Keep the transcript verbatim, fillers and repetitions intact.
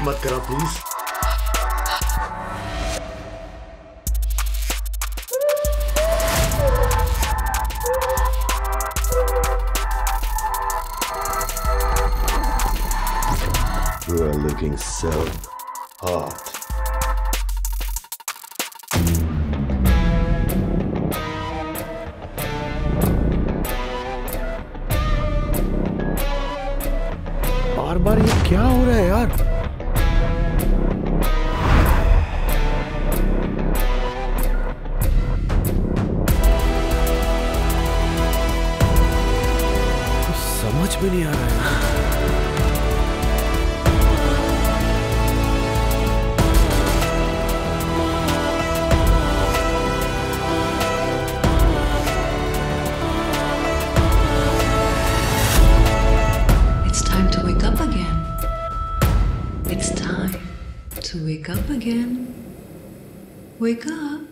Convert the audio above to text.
Late मत करा please. You are looking so hot. बार बार ये क्या हो रहा है यार? कुछ समझ में नहीं आ रहा है। It's time to wake up again. It's time to wake up again. Wake up.